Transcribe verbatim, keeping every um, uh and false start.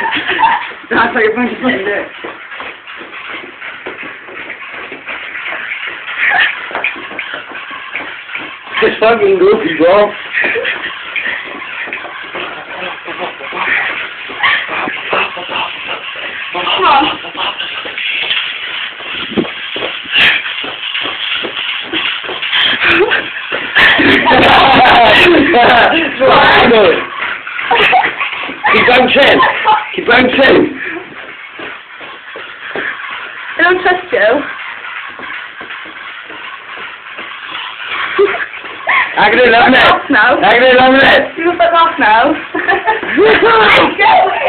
That's like a bunch of fun to do. It's fucking goofy, bro. Come on. Keep bouncing. Keep bouncing. I don't trust you. I can do eleven minutes. Now. I can do eleven minutes. You can fuck off now.